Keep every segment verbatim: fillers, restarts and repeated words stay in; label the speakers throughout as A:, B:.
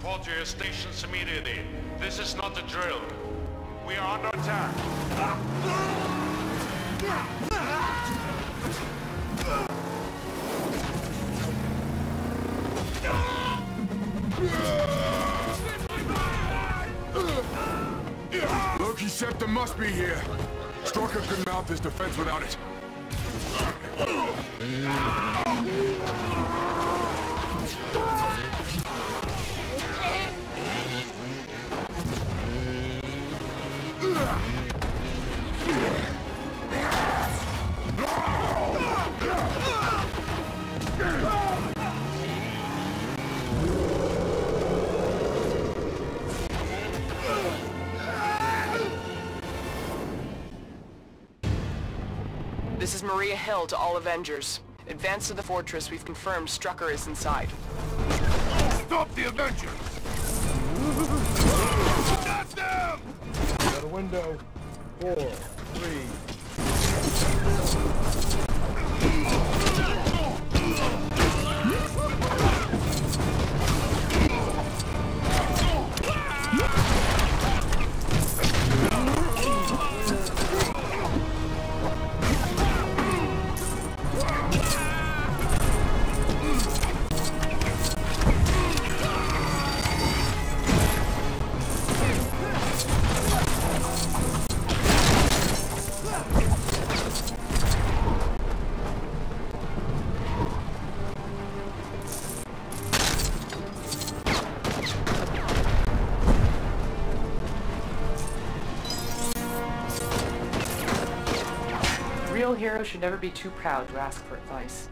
A: Report to your stations immediately. This is not a drill. We are under attack.
B: Loki Septum must be here. Strucker could mount this defense without it.
C: This is Maria Hill to all Avengers. Advance to the fortress. We've confirmed Strucker is inside.
B: Stop the Avengers! Got them!
D: Got a window. Four, three.
C: Real heroes should never be too proud to ask for advice.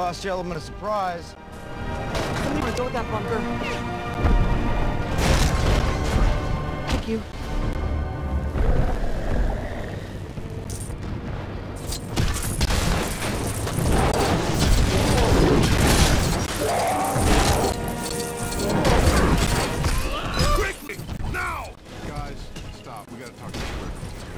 E: lost the element of surprise.
C: I'm gonna go with that bunker. Thank you.
B: Quickly! Now! Guys, stop. We gotta talk to you.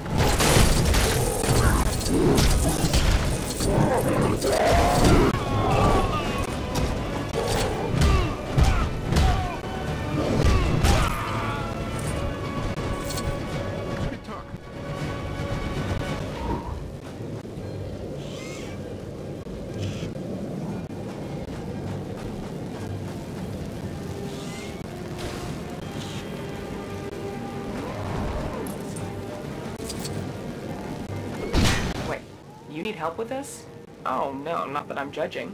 C: Wait, you need help with this? Oh no, not that I'm judging.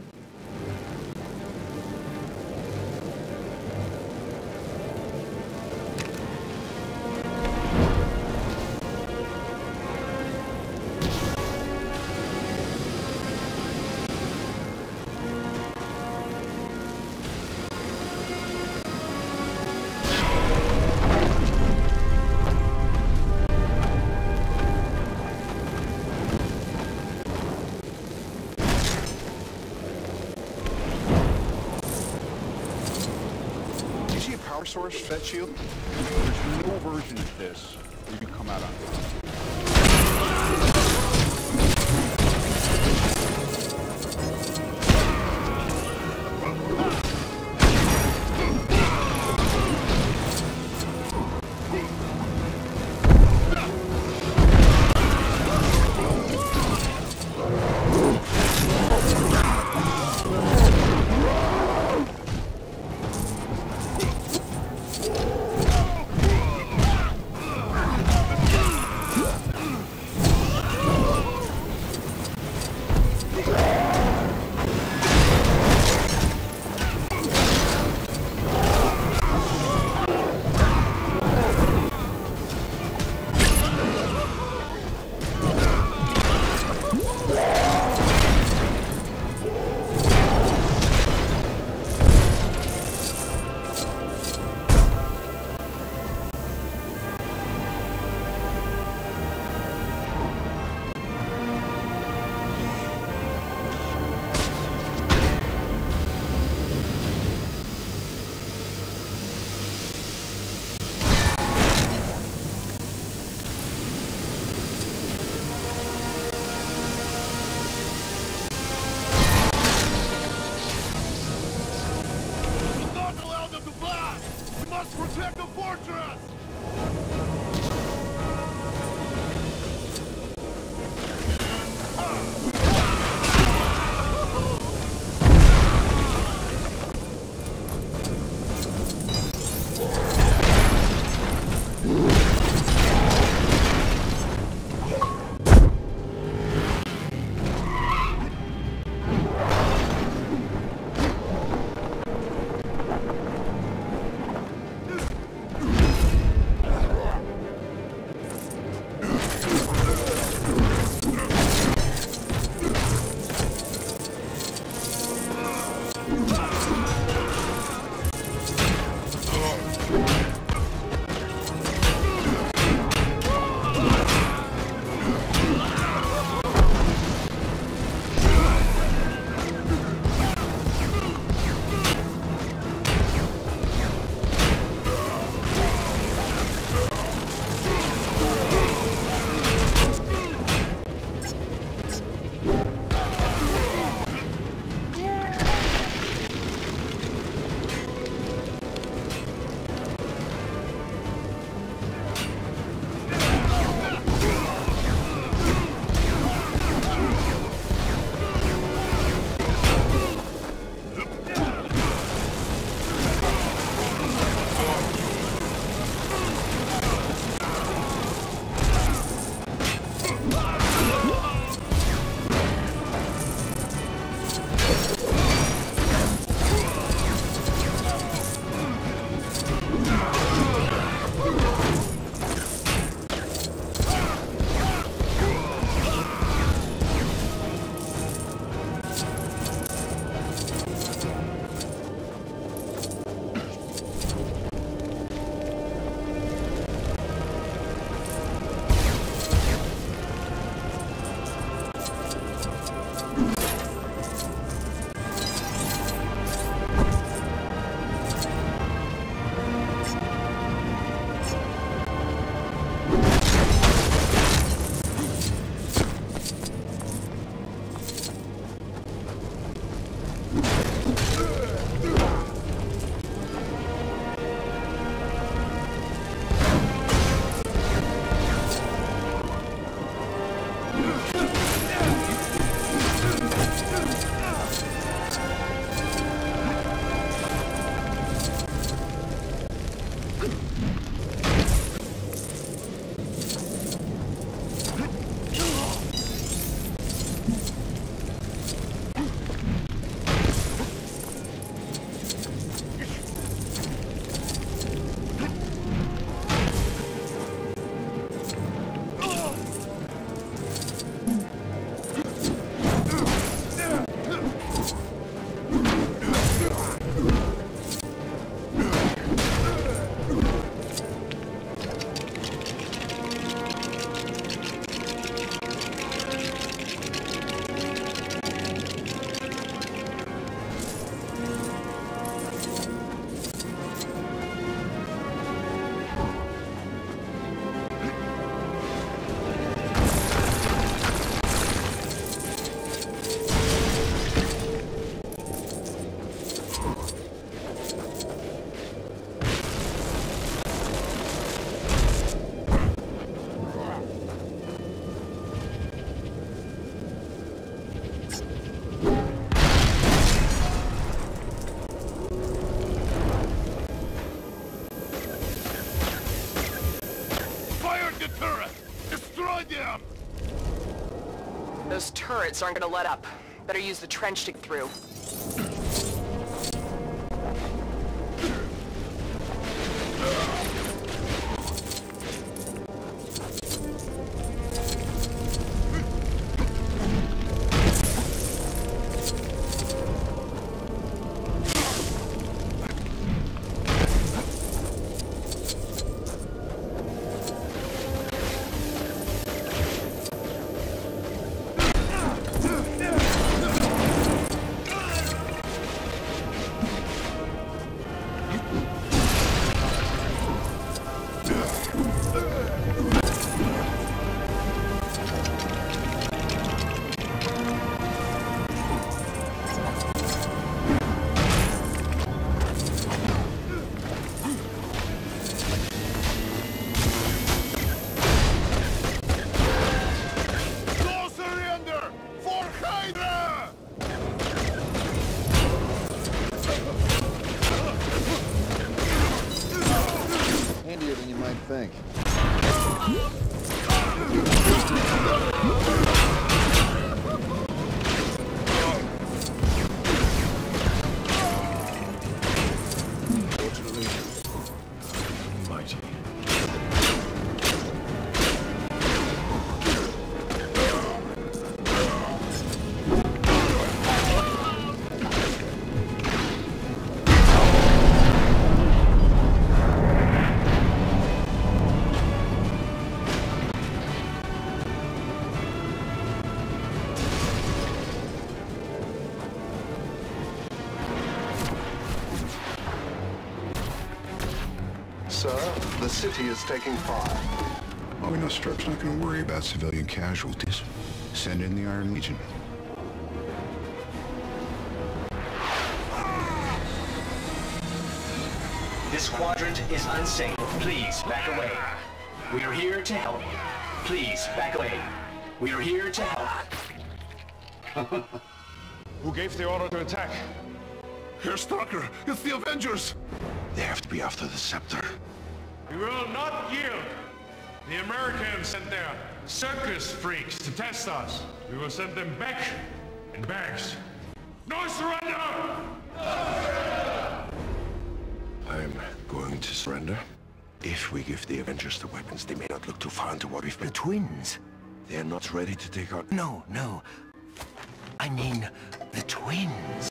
B: Source set shield? There's no version of this where you can come out on
F: Protect the fortress! turret! Destroy them!
C: Those turrets aren't gonna let up. Better use the trench to get through.
F: No surrender! For Hydra!
B: Handier than you might think.
D: Fortunately, mighty.
E: Sir, the city is taking fire.
G: Well, we know Struck's not going to worry about civilian casualties. Send in the Iron Legion.
H: This quadrant is unsafe. Please, back away. We are here to help. Please, back away. We are here to help.
A: Who gave the order to attack?
F: Herr Strucker, it's the Avengers!
G: They have to be after the scepter.
A: We will not yield. The Americans sent their circus freaks to test us. We will send them back in bags. No surrender!
G: I'm going to surrender. If we give the Avengers the weapons, they may not look too far into what we've been. Twins. They're not ready to take out... No, no. I mean, the twins.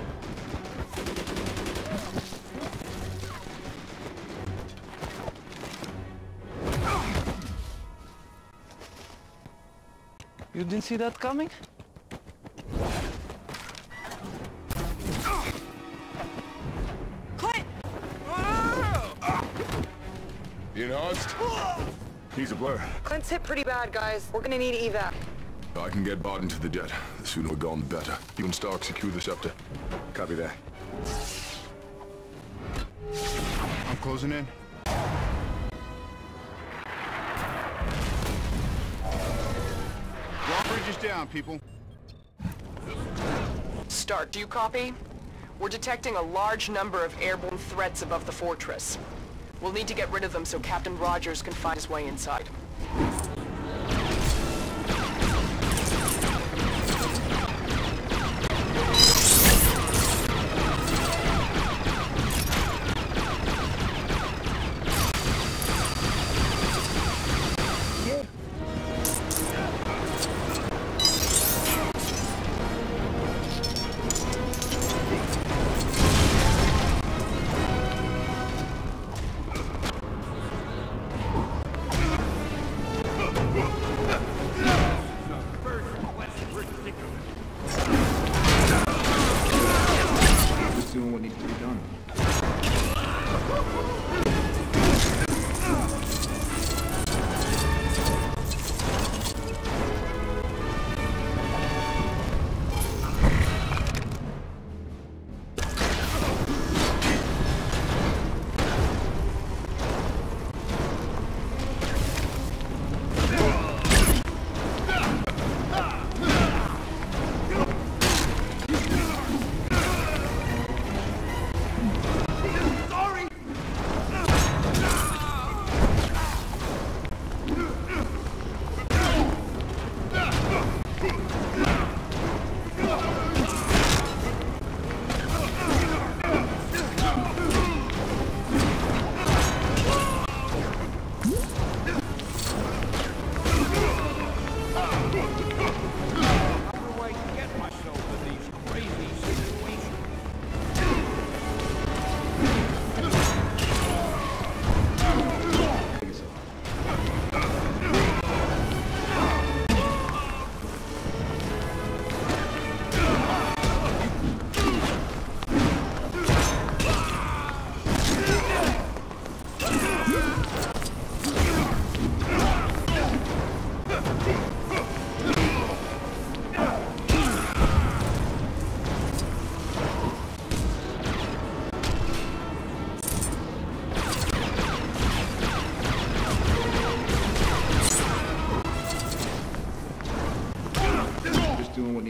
I: You didn't see that coming?
C: Clint!
D: Being housed? He's a blur.
J: Clint's hit pretty bad, guys. We're gonna need evac.
D: I can get Barton to the jet. The sooner we're gone, the better. You and Stark secure the scepter. Copy that.
G: I'm closing in. Drawbridge is down, people.
C: Stark, do you copy? We're detecting a large number of airborne threats above the fortress. We'll need to get rid of them so Captain Rogers can find his way inside.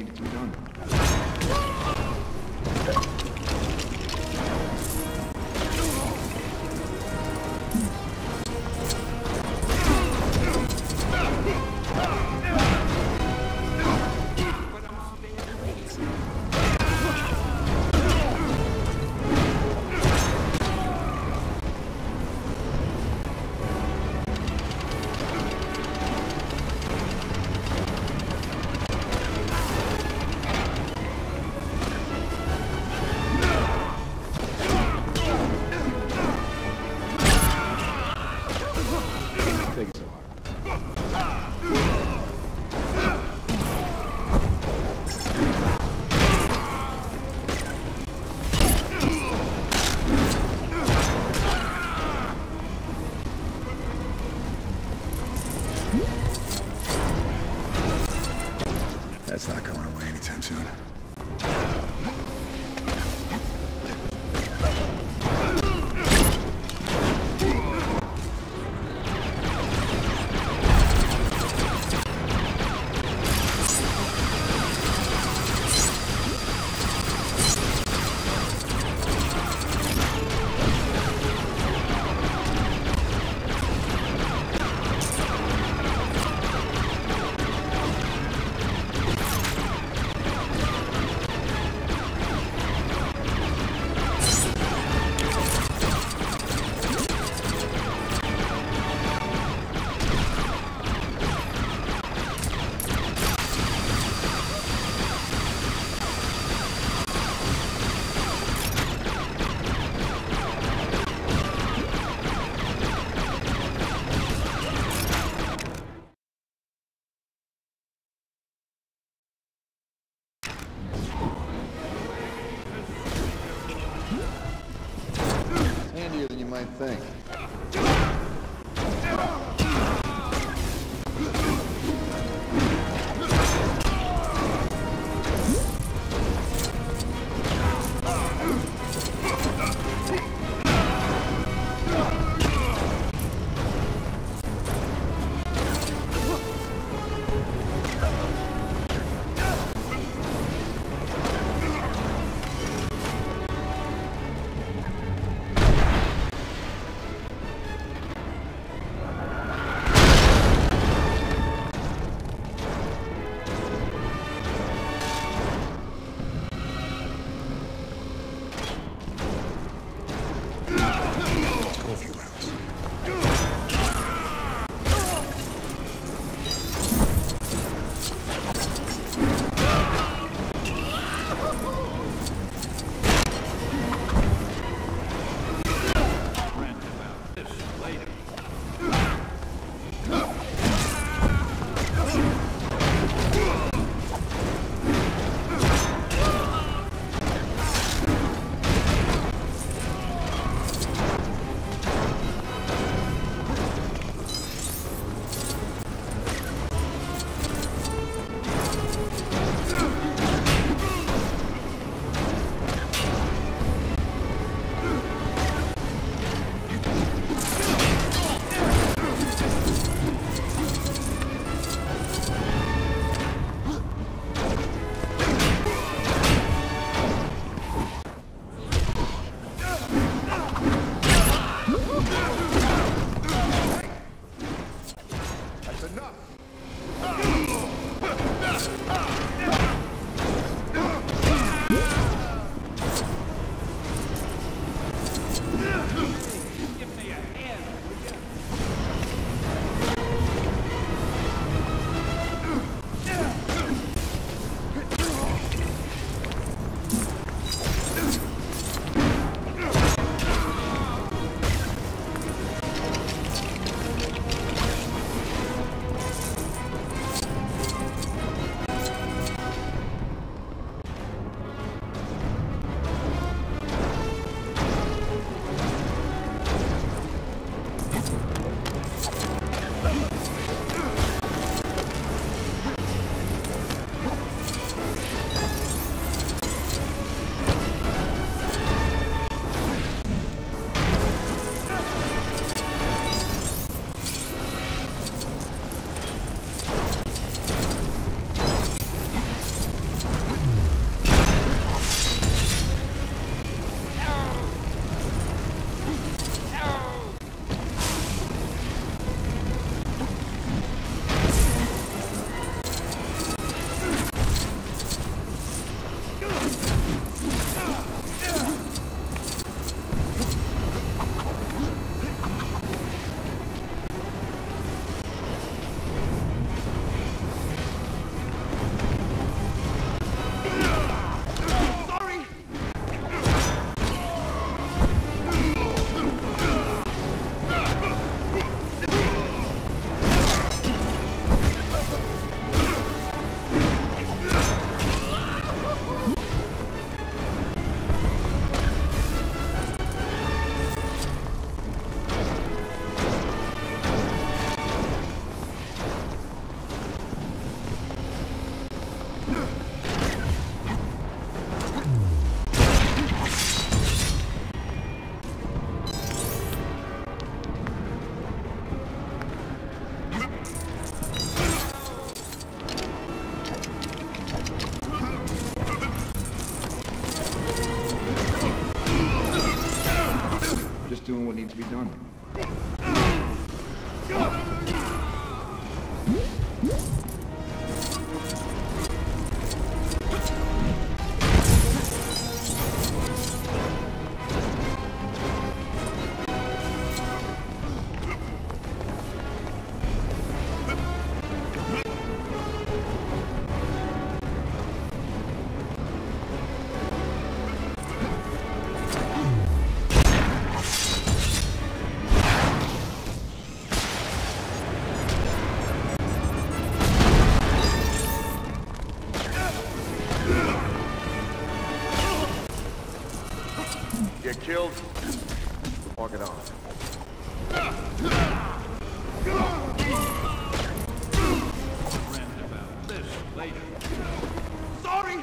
B: We're done.
K: That's not going away anytime soon.
B: Handier than you might think. killed. Walk it off.
A: About this later. Sorry!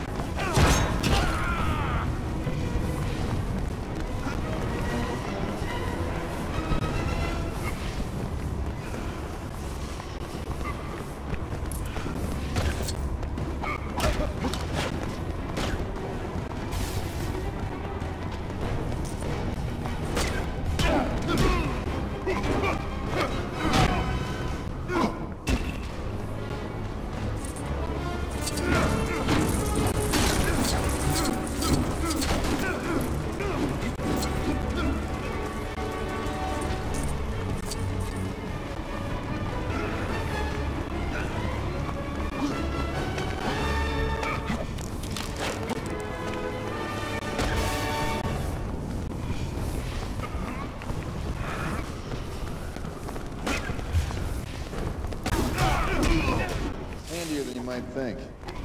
K: Handier than you might think.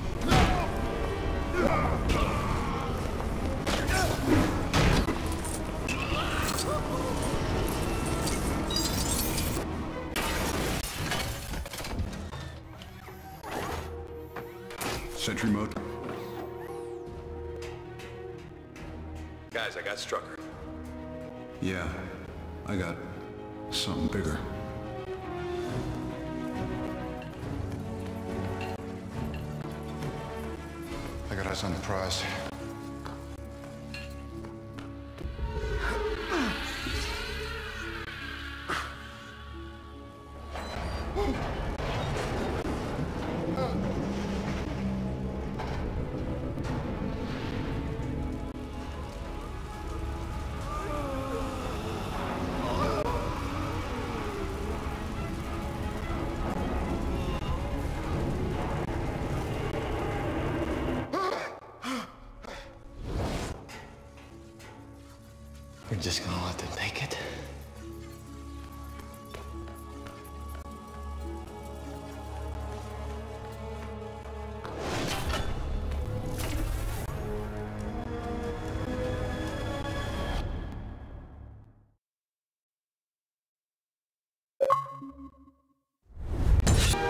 K: Sentry mode.
D: Guys, I got Strucker.
K: Yeah, I got something bigger. I got us on the prize.
G: We're just gonna let them take it?